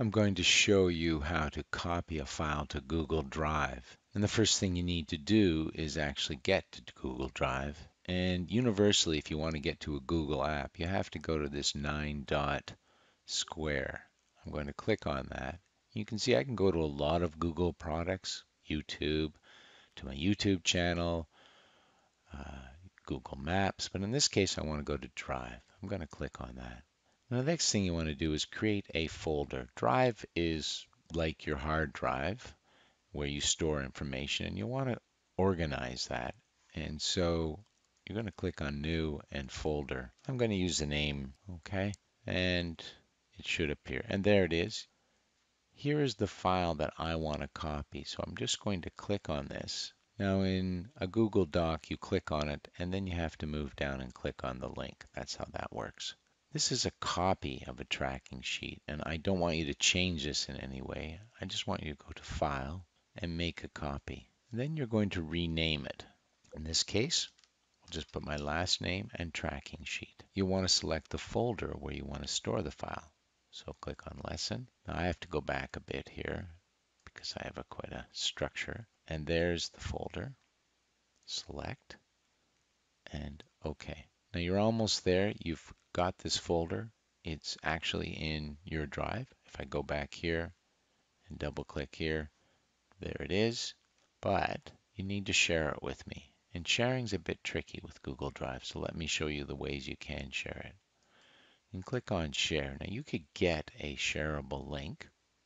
I'm going to show you how to copy a file to Google Drive. And the first thing you need to do is actually get to Google Drive. And universally, if you want to get to a Google app, you have to go to this 9-dot square. I'm going to click on that. You can see I can go to a lot of Google products, YouTube, to my YouTube channel, Google Maps, but in this case I want to go to Drive. I'm going to click on that. Now, the next thing you want to do is create a folder. Drive is like your hard drive where you store information, and you want to organize that. And so you're going to click on New and Folder. I'm going to use the name, okay, and it should appear. And there it is. Here is the file that I want to copy. So I'm just going to click on this. Now in a Google Doc, you click on it and then you have to move down and click on the link. That's how that works. This is a copy of a tracking sheet, and I don't want you to change this in any way. I just want you to go to File and make a copy. And then you're going to rename it. In this case, I'll just put my last name and tracking sheet. You want to select the folder where you want to store the file. So click on Lesson. Now I have to go back a bit here because I have quite a structure. And there's the folder. Select and OK. Now you're almost there. You've got this folder. It's actually in your drive. If I go back here and double click here, there it is. But you need to share it with me. And sharing's a bit tricky with Google Drive, so let me show you the ways you can share it. And click on Share. Now you could get a shareable link,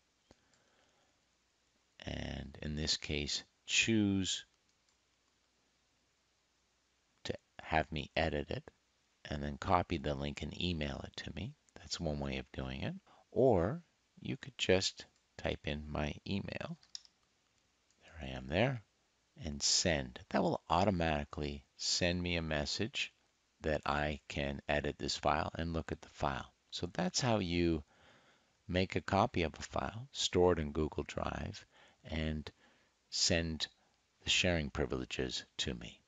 and in this case, choose to have me edit it, and then copy the link and email it to me. That's one way of doing it. Or you could just type in my email. There I am there. And send. That will automatically send me a message that I can edit this file and look at the file. So that's how you make a copy of a file, store it in Google Drive, and send the sharing privileges to me.